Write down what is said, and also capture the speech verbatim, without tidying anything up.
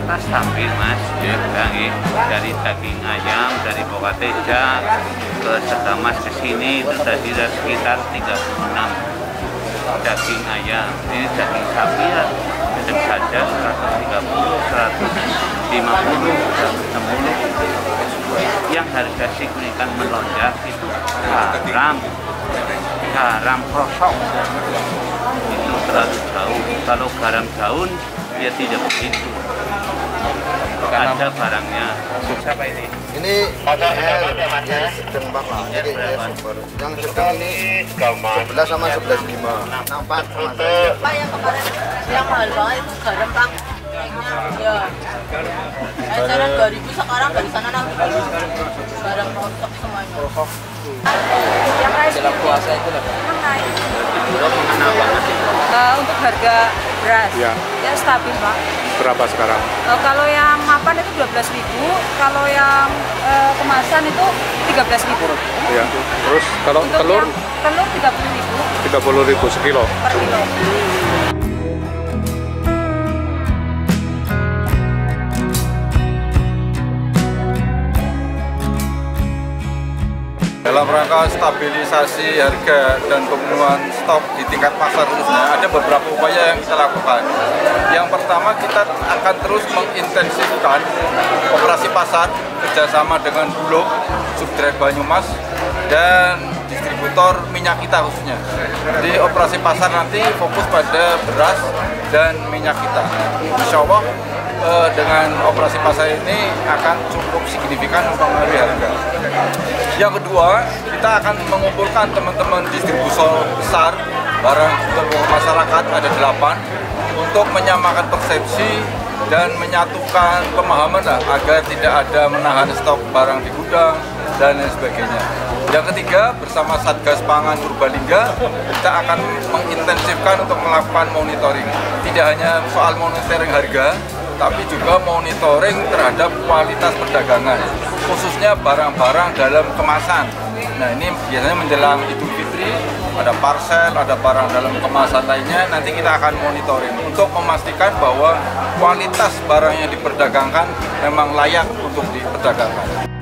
rata-rata stabil mas, ya, dari daging ayam, dari Bokateja ke Segamas ke sini itu tadi sekitar tiga puluh enam daging ayam. Ini daging sapi ya, tetap saja seratus tiga puluh, seratus lima puluh, seratus enam puluh. Yang harga signifikan melonjak itu garam, garam krosok itu terlalu jauh. Kalau garam daun ya tidak begitu. Ada barangnya. Siapa ini? Ini R, yang sedang bapak. Jadi super. Yang sedang ini sebelas sama sebelas lima. Nampak sama saya. Pak yang kemarin yang mahal banget itu garam Pak. Ya. Eceran dua ribu sekarang dari sana enam ribu. Garam rosok semuanya. Rosok. Yang naik Dalam puasa itu lah. yang naik. Uh, untuk harga beras ya, ya stabil Pak. Berapa sekarang? Uh, kalau yang mapan itu dua belas ribu, kalau yang uh, kemasan itu tiga belas ribu. Ya. Terus kalau Untuk telur yang telur tiga puluh ribu tiga puluh ribu sekilo. per kilo. Dalam rangka stabilisasi harga dan pemenuhan stok di tingkat pasar khususnya, ada beberapa upaya yang kita lakukan. Yang pertama, kita akan terus mengintensifkan operasi pasar kerjasama dengan Bulog, Subdret Banyumas, dan distributor minyak kita khususnya. Jadi operasi pasar nanti fokus pada beras dan minyak kita. Insya Allah eh, dengan operasi pasar ini akan cukup signifikan mempengaruhi harga. Yang kedua, kita akan mengumpulkan teman-teman distributor besar barang kebutuhan masyarakat, ada delapan, untuk menyamakan persepsi dan menyatukan pemahaman lah, agar tidak ada menahan stok barang di gudang dan lain sebagainya. Yang ketiga, bersama Satgas Pangan Purbalingga, kita akan mengintensifkan untuk melakukan monitoring. Tidak hanya soal monitoring harga, tapi juga monitoring terhadap kualitas perdagangan, khususnya barang-barang dalam kemasan. Nah, ini biasanya menjelang Idul Fitri, ada parcel, ada barang dalam kemasan lainnya, nanti kita akan monitoring untuk memastikan bahwa kualitas barang yang diperdagangkan memang layak untuk diperdagangkan.